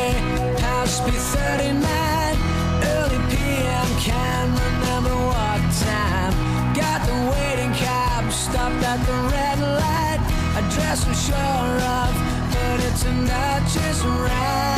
House B39, early PM, can't remember what time. Got the waiting cab, stopped at the red light. Address was sure of, but it turned out just right.